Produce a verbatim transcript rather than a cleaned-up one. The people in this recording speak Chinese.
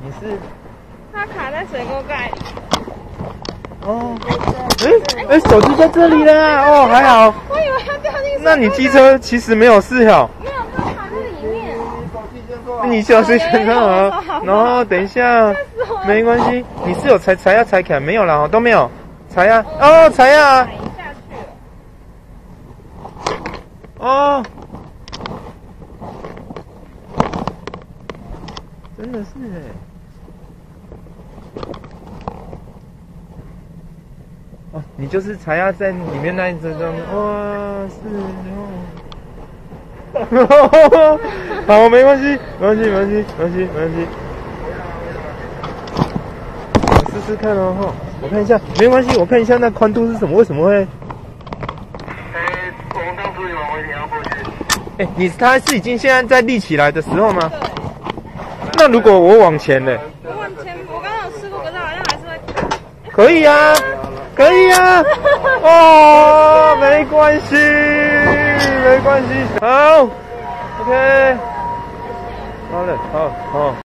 你是？ 它卡在水沟盖里。 哦。哎哎、欸，手机在这里啦！哦，还好。 我以为它掉进水沟盖。 那你机车其实没有事哦。 没有，它卡在里面。 你小心先看啊，然后等一下，没关系。你是有踩踩呀踩起来没有啦？都没有。踩呀，哦，踩呀。 踩下去了。 哦。真的是哎。哦，你就是踩压在里面那一只上面，哇，是哦。好，没关系，没关系，没关系，没关系，没关系。我试试看哦，哈，我看一下，没关系，我看一下那宽度是什么？为什么会？ 哎，我们刚处理完，我也要过去。 哎，你它是已经现在在立起来的时候吗？ 对。 那如果我往前呢？ 我往前，我刚刚有试过，可是好像还是会卡。 可以啊，可以啊。哦，没关系，没关系。好 ，OK。好嘞，好好。